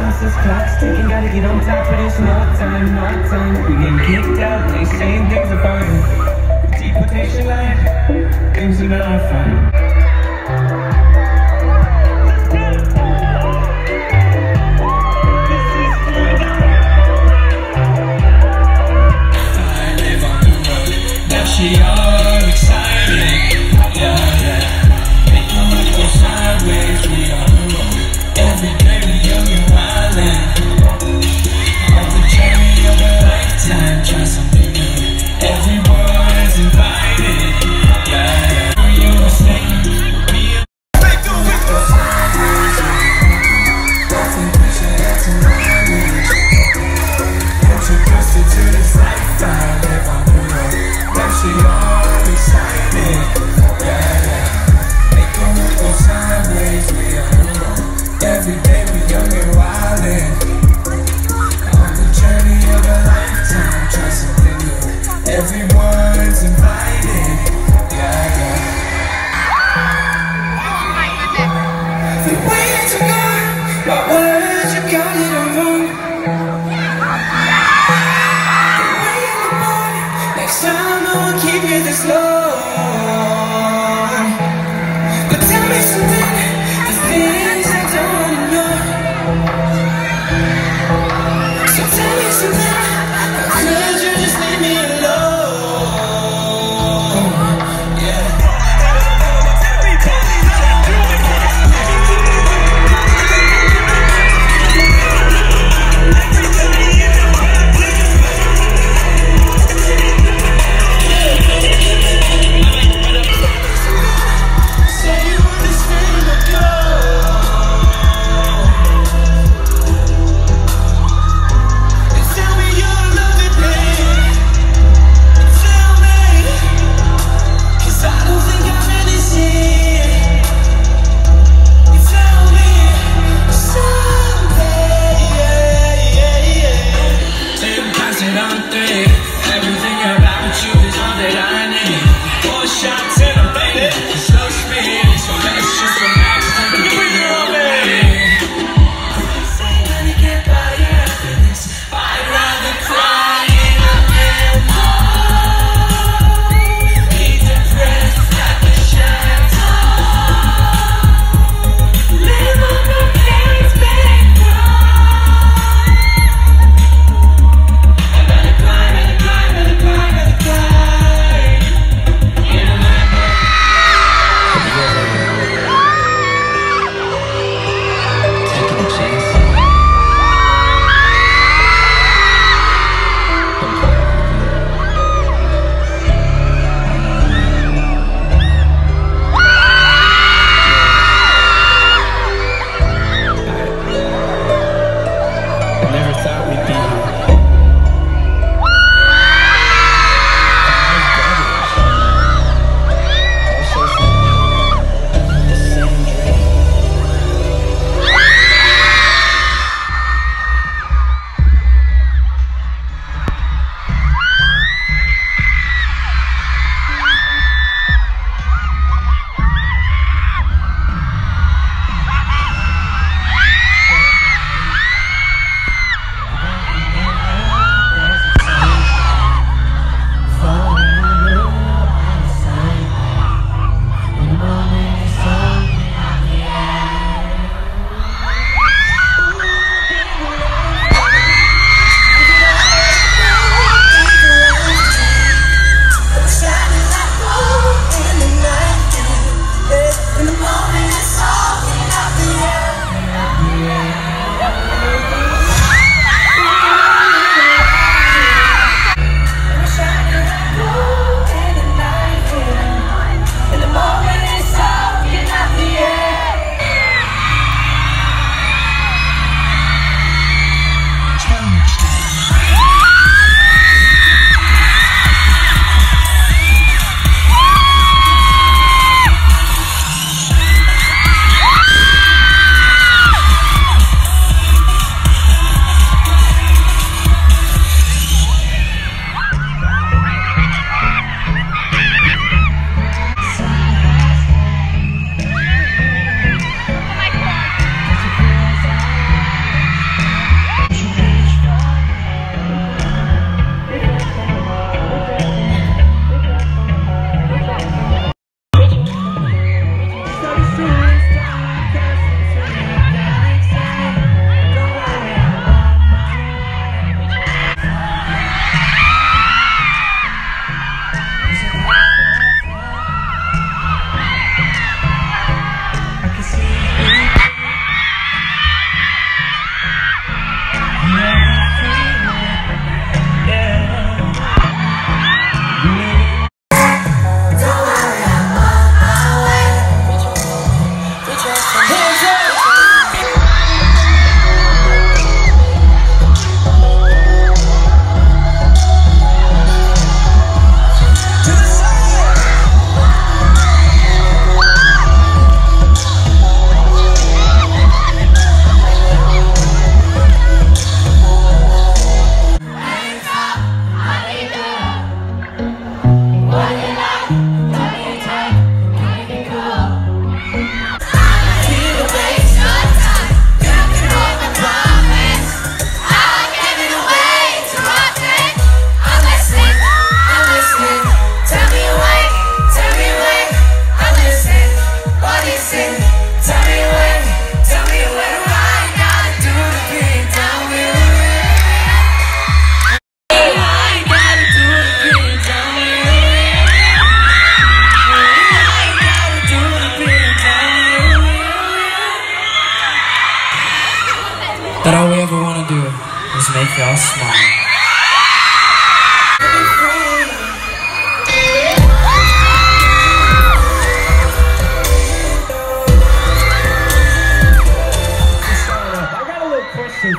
This clock's ticking, gotta get on top of this. No time, no time. We getting kicked out, they saying things are fine. Deportation line, things are not fine. She all excited, yeah, yeah. Making me go sideways, we on the road. Every day we young and wildin'. On the journey of a lifetime, try something new. Everyone's invited, yeah, yeah. You were saying, be a make go with the sideways. Nothing pressure, that's a knowledge. Introduced you to this lifestyle, live on the road. She all excited, yeah, yeah. Making it go sideways, we on the road. Every day we young and wildin'. On the journey of a lifetime, try something new. Everyone's invited, yeah, yeah. The way to go, my words, you got it all wrong. Next time I won't keep you this long. But tell me something, the things I don't wanna know. So tell me something, or could you just leave me alone? Yeah.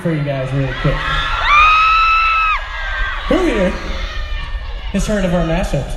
for you guys really quick. Who here has heard of our mashups?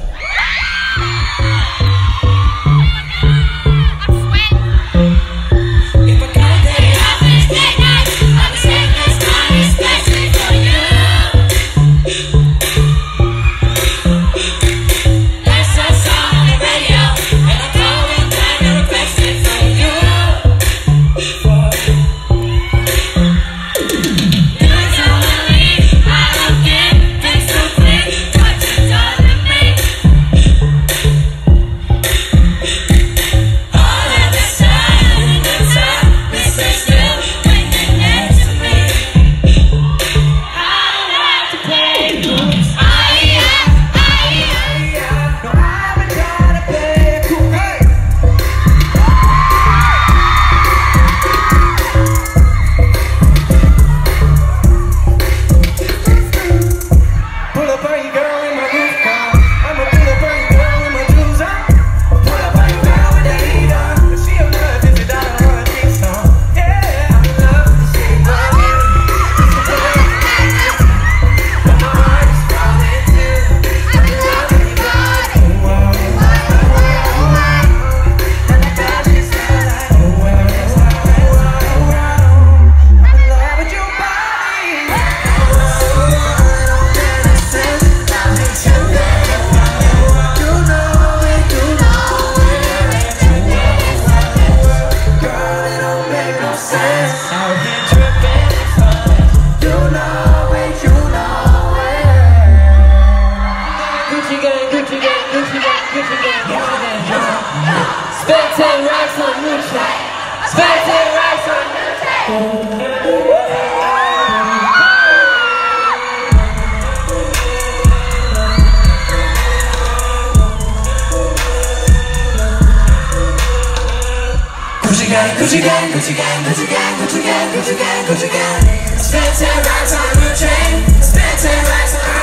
Gucci gang, Gucci gang, Gucci gang, Gucci gang, Gucci gang, Gucci gang. Spent 10 racks on a new chain. Spent 10 racks on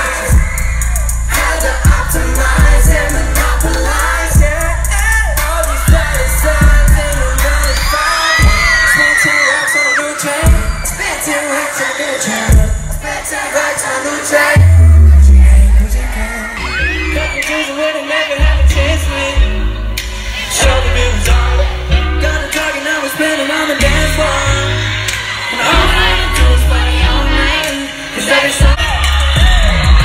had to optimize and monopolize. Yeah, all these better signs in the 95. Spent 10 racks on a new chain. Spent 10 racks on a new chain. Spent 10 racks on a new chain. Gucci gang, Gucci gang. Couple dudes who really never had a chance with. Show the views on. Got a target, now we're spinning on the dance floor. And all I do is party all night. 'Cause every song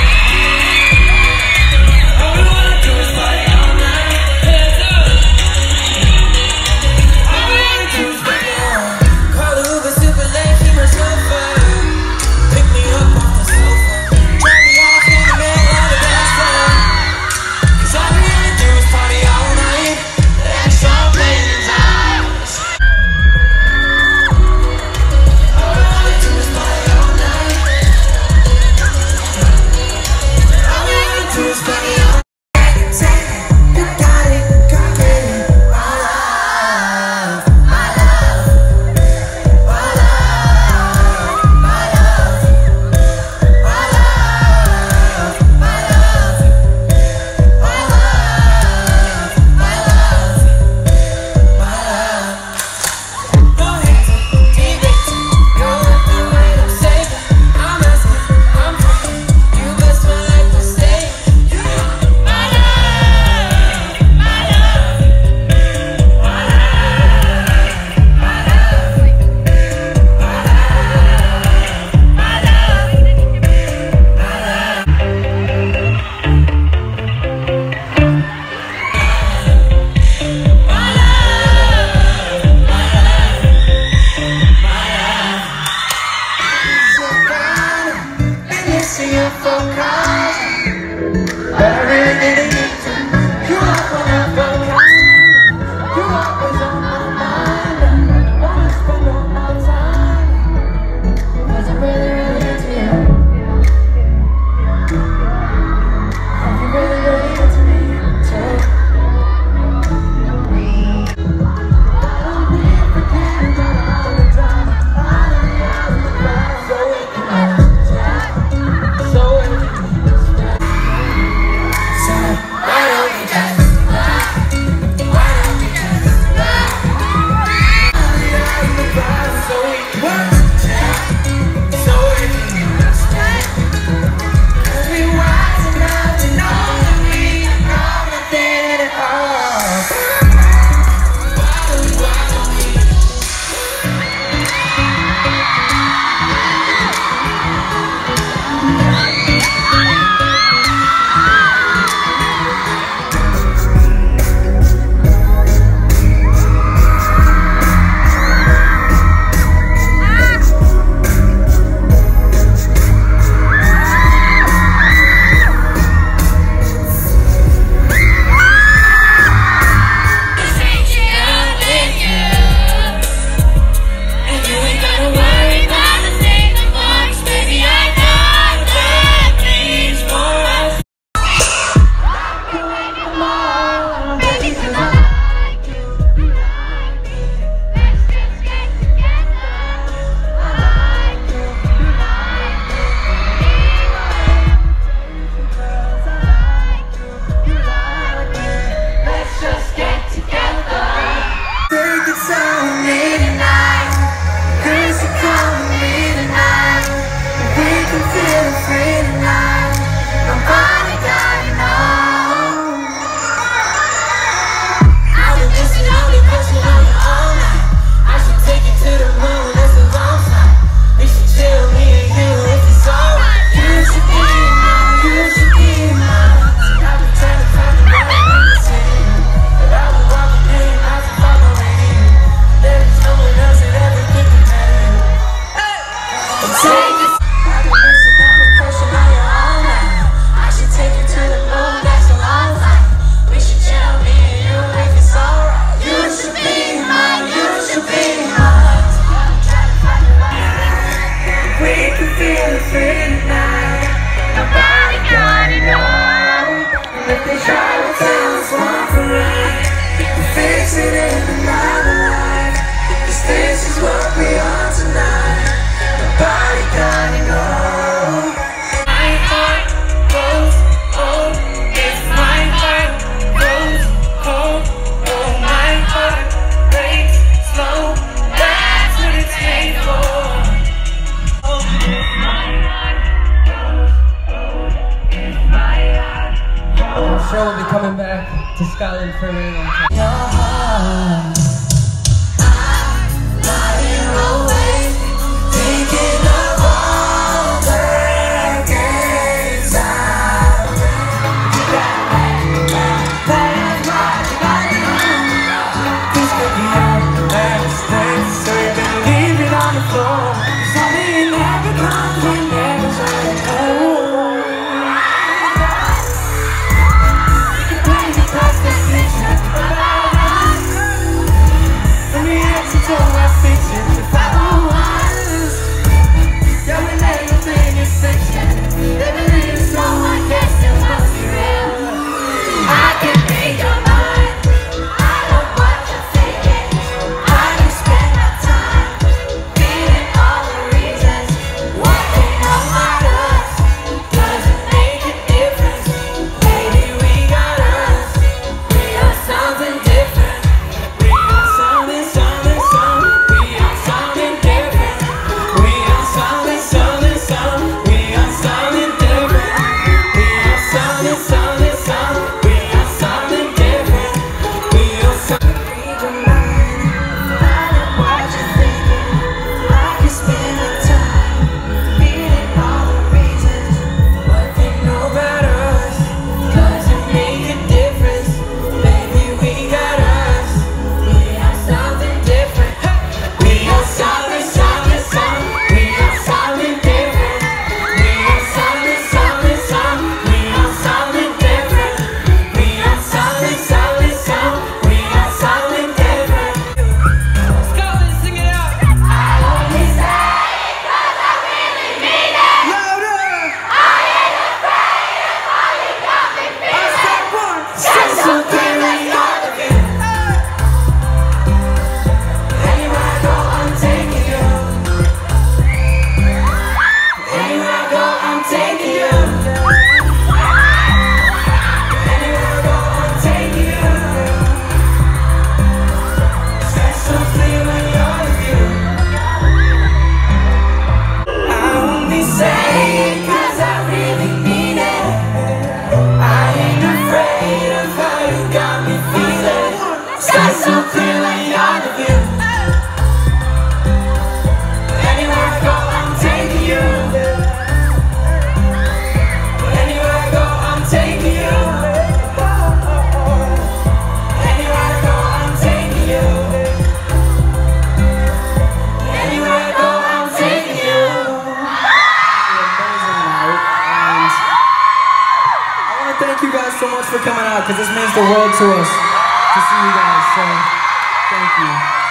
been back to Scotland for a very long time. Thank you guys so much for coming out, because this means the world to us to see you guys, so thank you.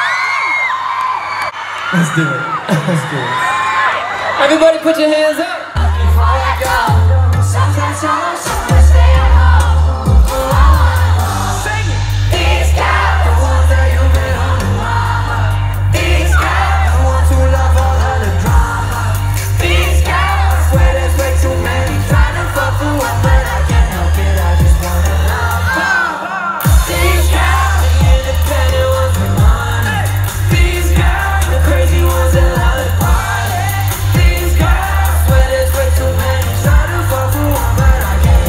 Let's do it. Let's do it. Everybody put your hands up. Before I go, sometimes I stay at home. Sing it. These guys, the ones that you been on the run. These guys, the ones who love all of the drama. These guys, I swear there's way too many trying to fuck the one, but I can't help it, I just wanna love. These guys, the independent ones with money. These guys, the crazy ones that love the party. These guys, I swear there's way too many trying to fuck the one, but I can't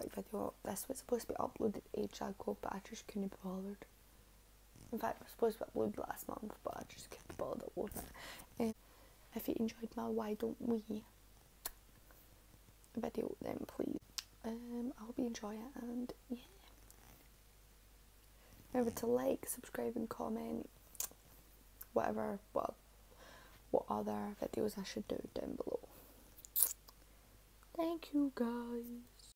quick video. This was supposed to be uploaded ages ago, but I just couldn't be bothered. In fact, it was supposed to be uploaded last month, but I just couldn't be bothered uploading it. If you enjoyed my Why Don't We video, then please, I hope you enjoy it, and yeah. Remember to like, subscribe and comment whatever, what other videos I should do down below. Thank you guys.